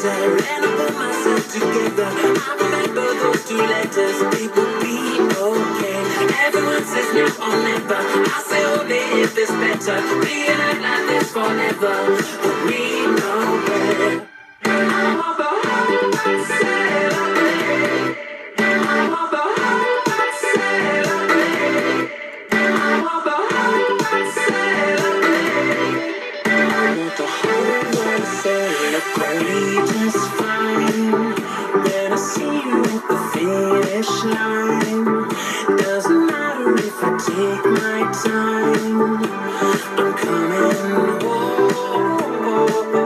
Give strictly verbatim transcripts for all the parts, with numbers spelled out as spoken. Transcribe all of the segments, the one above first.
better, and I put myself together. I remember those two letters, it would be okay. Everyone says now or never, I say only if it's better. Being out like this forever, but we know better. I want the whole world celebrate. I want the whole world celebrate. I want the whole world celebrate. I want the whole world celebrate. Just fine when I see you at the finish line. Doesn't matter if I take my time, I'm coming home.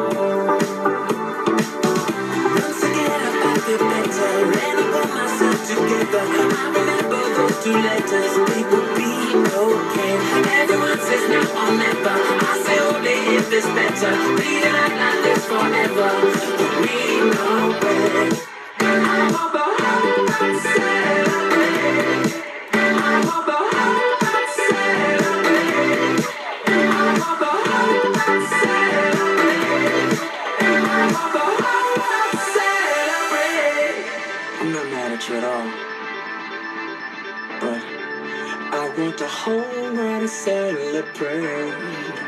Once again I feel better, and I put myself together. I remember those two letters, it would be okay. Everyone says now or never, I say only if it's better. Being out like this forever, but we know better. I want the whole world celebrate. I want the whole world celebrate. I want the whole world celebrate. I want the whole world celebrate. I'm not mad at you at all, but I want the whole world to celebrate.